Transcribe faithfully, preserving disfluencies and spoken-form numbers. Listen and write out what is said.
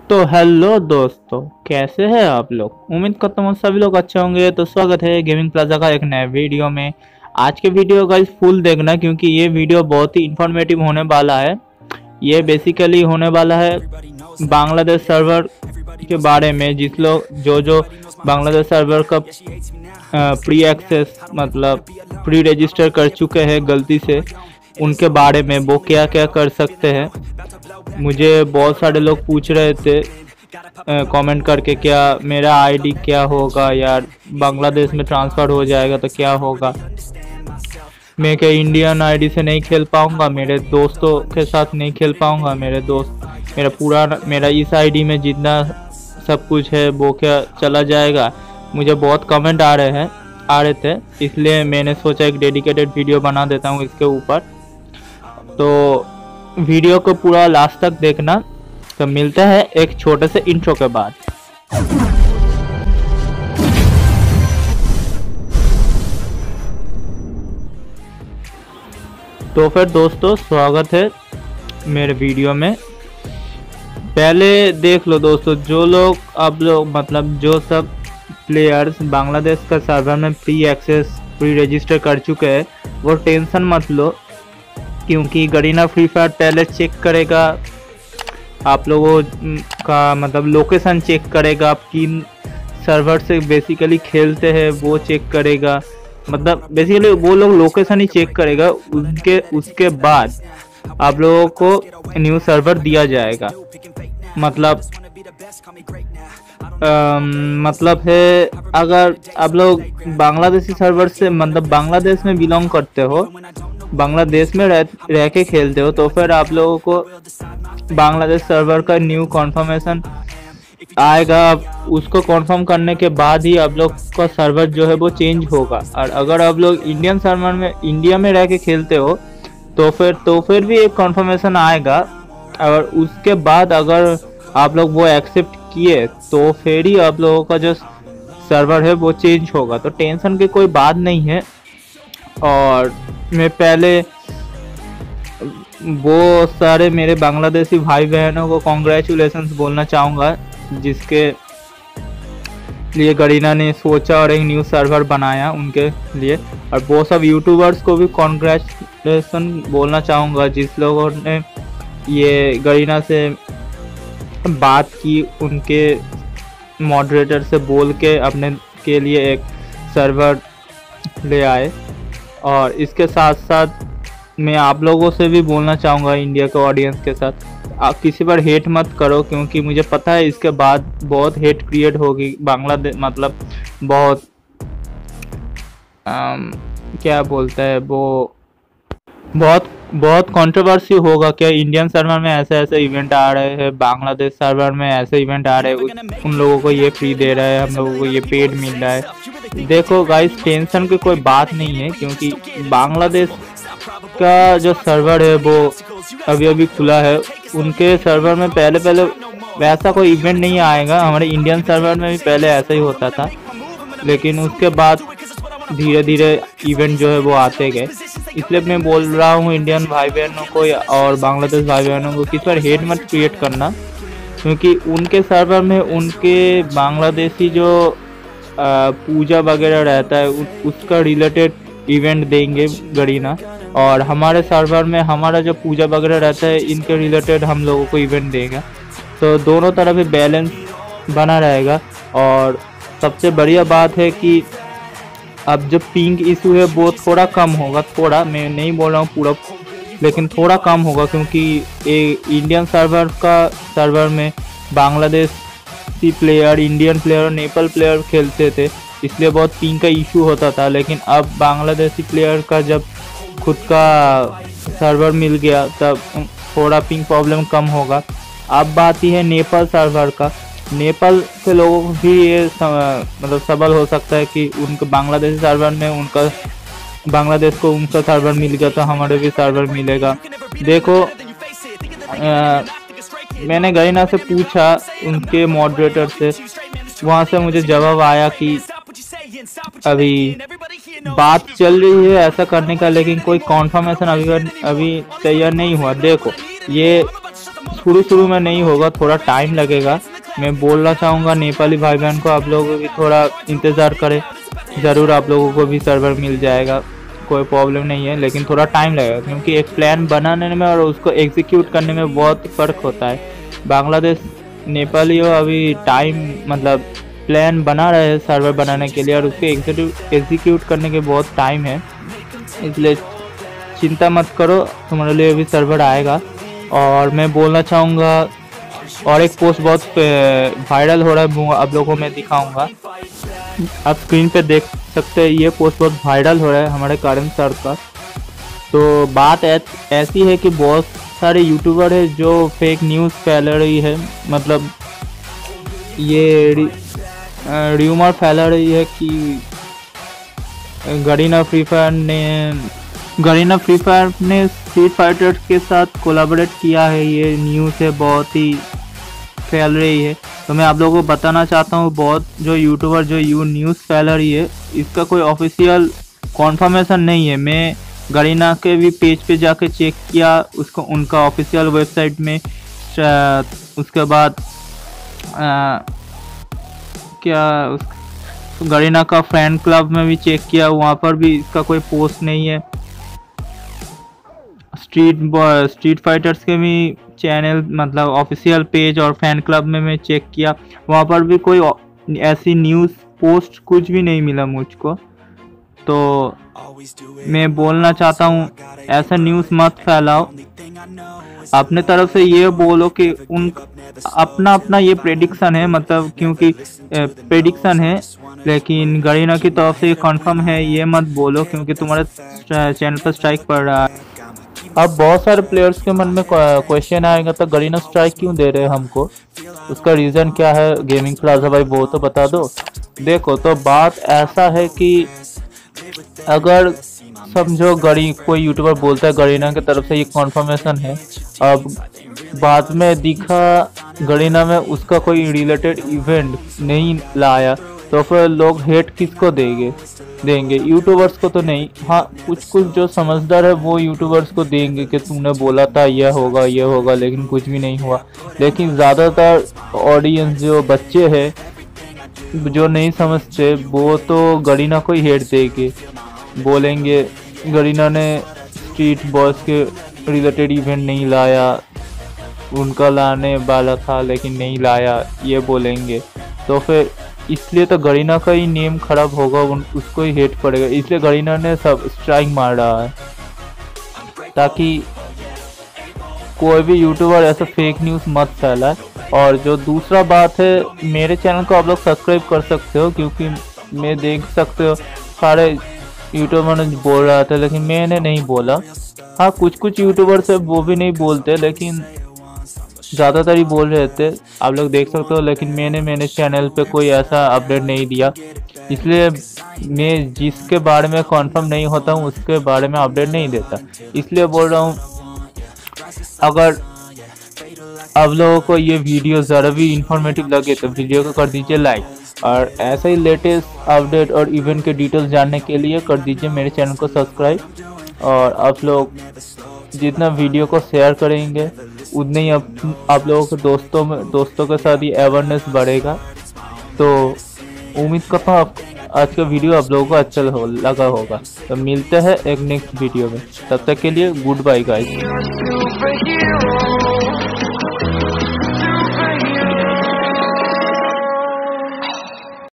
तो हेलो दोस्तों, कैसे हैं आप लोग। उम्मीद करता हूँ सभी लोग अच्छे होंगे। तो स्वागत है गेमिंग प्लाजा का एक नए वीडियो में। आज के वीडियो का फुल देखना क्योंकि ये वीडियो बहुत ही इंफॉर्मेटिव होने वाला है। ये बेसिकली होने वाला है बांग्लादेश सर्वर के बारे में। जिस लोग जो जो बांग्लादेश सर्वर का प्री एक्सेस मतलब प्री रजिस्टर कर चुके हैं गलती से, उनके बारे में वो क्या क्या कर सकते हैं। मुझे बहुत सारे लोग पूछ रहे थे कमेंट करके, क्या मेरा आईडी क्या होगा यार, बांग्लादेश में ट्रांसफ़र हो जाएगा तो क्या होगा। मैं क्या इंडियन आईडी से नहीं खेल पाऊंगा, मेरे दोस्तों के साथ नहीं खेल पाऊंगा। मेरे दोस्त मेरा पूरा मेरा इस आईडी में जितना सब कुछ है वो क्या चला जाएगा। मुझे बहुत कमेंट आ रहे हैं आ रहे थे इसलिए मैंने सोचा एक डेडिकेटेड वीडियो बना देता हूँ इसके ऊपर। तो वीडियो को पूरा लास्ट तक देखना। तो मिलता है एक छोटे से इंट्रो के बाद। तो फिर दोस्तों, स्वागत है मेरे वीडियो में। पहले देख लो दोस्तों, जो लोग अब लोग मतलब जो सब प्लेयर्स बांग्लादेश का सर्वर में प्री एक्सेस प्री रजिस्टर कर चुके हैं वो टेंशन मत लो, क्योंकि गरीना फ्री फायर पहले चेक करेगा आप लोगों का मतलब लोकेशन चेक करेगा, आप किन सर्वर से बेसिकली खेलते हैं वो चेक करेगा। मतलब बेसिकली वो लोग लोकेशन ही चेक करेगा। उनके उसके बाद आप लोगों को न्यू सर्वर दिया जाएगा। मतलब आ, मतलब है अगर आप लोग बांग्लादेशी सर्वर से मतलब बांग्लादेश में बिलोंग करते हो, बांग्लादेश में रह, रह के खेलते हो, तो फिर आप लोगों को बांग्लादेश सर्वर का न्यू कॉन्फर्मेशन आएगा। उसको कॉन्फर्म करने के बाद ही आप लोग का सर्वर जो है वो चेंज होगा। और अगर आप लोग इंडियन सर्वर में इंडिया में रह के खेलते हो तो फिर तो फिर भी एक कॉन्फर्मेशन आएगा। और उसके बाद अगर आप लोग वो एक्सेप्ट किए तो फिर ही आप लोगों का जो सर्वर है वो चेंज होगा। तो टेंशन की कोई बात नहीं है। और मैं पहले वो सारे मेरे बांग्लादेशी भाई बहनों को कॉन्ग्रेचुलेशंस बोलना चाहूँगा जिसके लिए गरीना ने सोचा और एक न्यू सर्वर बनाया उनके लिए। और वो सब यूट्यूबर्स को भी कॉन्ग्रेचुलेशन बोलना चाहूँगा जिस लोगों ने ये गरीना से बात की, उनके मॉडरेटर से बोल के अपने के लिए एक सर्वर ले आए। और इसके साथ साथ मैं आप लोगों से भी बोलना चाहूँगा, इंडिया के ऑडियंस के साथ, आप किसी पर हेट मत करो, क्योंकि मुझे पता है इसके बाद बहुत हेट क्रिएट होगी बांग्लादेश मतलब बहुत आम, क्या बोलता है वो बहुत बहुत कंट्रोवर्सी होगा। क्या इंडियन सर्वर में ऐसे ऐसे इवेंट आ रहे हैं, बांग्लादेश सर्वर में ऐसे इवेंट आ रहे हैं, उन लोगों को ये फ्री दे रहा है, हम लोगों को ये पेड मिल रहा है। देखो गाइस, टेंशन की कोई बात नहीं है, क्योंकि बांग्लादेश का जो सर्वर है वो अभी अभी खुला है। उनके सर्वर में पहले पहले वैसा कोई इवेंट नहीं आएगा। हमारे इंडियन सर्वर में भी पहले ऐसा ही होता था, लेकिन उसके बाद धीरे धीरे इवेंट जो है वो आते गए। इसलिए मैं बोल रहा हूँ इंडियन भाई बहनों को और बांग्लादेश भाई बहनों को, किस पर हेट मत क्रिएट करना, क्योंकि उनके सर्वर में उनके बांग्लादेशी जो पूजा वगैरह रहता है उसका रिलेटेड इवेंट देंगे गरीना, और हमारे सर्वर में हमारा जो पूजा वगैरह रहता है इनके रिलेटेड हम लोगों को इवेंट देगा। तो दोनों तरफ ही बैलेंस बना रहेगा। और सबसे बढ़िया बात है कि अब जो पिंग इशू है वो थोड़ा कम होगा। थोड़ा, मैं नहीं बोल रहा हूँ पूरा, लेकिन थोड़ा कम होगा, क्योंकि इंडियन सर्वर का सर्वर में बांग्लादेशी प्लेयर, इंडियन प्लेयर और नेपाल प्लेयर खेलते थे, इसलिए बहुत पिंग का इशू होता था। लेकिन अब बांग्लादेशी प्लेयर का जब खुद का सर्वर मिल गया तब थोड़ा पिंग प्रॉब्लम कम होगा। अब बात ही है नेपाल सर्वर का। नेपाल के लोगों को भी ये मतलब सबल हो सकता है कि उनके बांग्लादेशी सर्वर में उनका बांग्लादेश को उनका सर्वर मिल गया तो हमारे भी सर्वर मिलेगा। देखो, आ, मैंने गरीना से पूछा उनके मॉडरेटर से, वहाँ से मुझे जवाब आया कि अभी बात चल रही है ऐसा करने का, लेकिन कोई कॉन्फर्मेशन अभी अभी तैयार नहीं हुआ। देखो, ये शुरू शुरू में नहीं होगा, थोड़ा टाइम लगेगा। मैं बोलना चाहूँगा नेपाली भाई बहन को, आप लोग भी थोड़ा इंतज़ार करें, ज़रूर आप लोगों को भी सर्वर मिल जाएगा, कोई प्रॉब्लम नहीं है। लेकिन थोड़ा टाइम लगेगा क्योंकि एक प्लान बनाने में और उसको एग्जीक्यूट करने में बहुत फ़र्क होता है। बांग्लादेश नेपाली हो अभी टाइम मतलब प्लान बना रहे हैं सर्वर बनाने के लिए और उसको एग्जीक्यूट करने के बहुत टाइम है, इसलिए चिंता मत करो, तुम्हारे लिए भी सर्वर आएगा। और मैं बोलना चाहूँगा और एक पोस्ट बहुत वायरल हो रहा है, आप लोगों को मैं दिखाऊंगा, आप स्क्रीन पे देख सकते हैं। ये पोस्ट बहुत वायरल हो रहा है हमारे कारण सर का। तो बात ऐसी है कि बहुत सारे यूट्यूबर है जो फेक न्यूज़ फैला रही है, मतलब ये र्यूमर फैला रही है कि गरीना फ्री फायर ने गरीना फ्री फायर ने स्ट्रीट फाइटर के साथ कोलैबोरेट किया है। ये न्यूज़ है बहुत ही फैल रही है। तो मैं आप लोगों को बताना चाहता हूँ, बहुत जो यूट्यूबर जो यू न्यूज़ फैला रही है इसका कोई ऑफिशियल कॉन्फर्मेशन नहीं है। मैं गरीना के भी पेज पे जाके चेक किया, उसको उनका ऑफिशियल वेबसाइट में, उसके बाद आ, क्या उस गरीना का फैन क्लब में भी चेक किया, वहाँ पर भी इसका कोई पोस्ट नहीं है। स्ट्रीट स्ट्रीट फाइटर्स के भी चैनल मतलब ऑफिशियल पेज और फैन क्लब में मैं चेक किया, वहाँ पर भी कोई ऐसी न्यूज़ पोस्ट कुछ भी नहीं मिला मुझको। तो मैं बोलना चाहता हूँ ऐसा न्यूज़ मत फैलाओ, अपने तरफ से ये बोलो कि उन अपना अपना ये प्रेडिक्शन है, मतलब क्योंकि प्रेडिक्शन है, लेकिन गरीना की तरफ से ये कंफर्म है ये मत बोलो क्योंकि तुम्हारे चैनल पर स्ट्राइक पड़ रहा है। अब बहुत सारे प्लेयर्स के मन में क्वेश्चन आएगा तो गरीना स्ट्राइक क्यों दे रहे हैं हमको, उसका रीज़न क्या है गेमिंग प्लाजा भाई वो तो बता दो। देखो तो बात ऐसा है कि अगर समझो गरी कोई यूट्यूबर बोलता है गरीना की तरफ से ये कॉन्फर्मेशन है, अब बाद में दिखा गरीना में उसका कोई रिलेटेड इवेंट नहीं लाया तो फिर लोग हेट किसको देंगे देंगे यूट्यूबर्स को तो नहीं। हाँ कुछ कुछ जो समझदार है वो यूट्यूबर्स को देंगे कि तुमने बोला था यह होगा ये होगा लेकिन कुछ भी नहीं हुआ। लेकिन ज़्यादातर ऑडियंस जो बच्चे हैं जो नहीं समझते वो तो गरीना को ही हेट देंगे, बोलेंगे गरीना ने स्ट्रीट बॉस के रिलेटेड इवेंट नहीं लाया, उनका लाने वाला था लेकिन नहीं लाया, ये बोलेंगे। तो फिर इसलिए तो गरीना का ही नेम खराब होगा, उसको ही हेट पड़ेगा, इसलिए गरीना ने सब स्ट्राइक मार रहा है ताकि कोई भी यूट्यूबर ऐसा फेक न्यूज़ मत फैलाए। और जो दूसरा बात है, मेरे चैनल को आप लोग सब्सक्राइब कर सकते हो क्योंकि मैं देख सकते हो सारे यूट्यूबर ने बोल रहा था लेकिन मैंने नहीं बोला। हाँ कुछ कुछ यूट्यूबर्स है वो भी नहीं बोलते लेकिन ज़्यादातर ही बोल रहे थे, आप लोग देख सकते हो। लेकिन मैंने मैंने चैनल पे कोई ऐसा अपडेट नहीं दिया, इसलिए मैं जिसके बारे में कंफर्म नहीं होता हूँ उसके बारे में अपडेट नहीं देता, इसलिए बोल रहा हूँ। अगर आप लोगों को ये वीडियो ज़रा भी इंफॉर्मेटिव लगे तो वीडियो को कर दीजिए लाइक, और ऐसे ही लेटेस्ट अपडेट और इवेंट के डिटेल्स जानने के लिए कर दीजिए मेरे चैनल को सब्सक्राइब। और आप लोग जितना वीडियो को शेयर करेंगे उतने ही आप, आप लोगों के दोस्तों में दोस्तों के साथ ही अवेयरनेस बढ़ेगा। तो उम्मीद करता हूँ आप आज का वीडियो आप लोगों को अच्छा हो, लगा होगा। तो मिलते हैं एक नेक्स्ट वीडियो में, तब तक के लिए गुड बाय गाइस।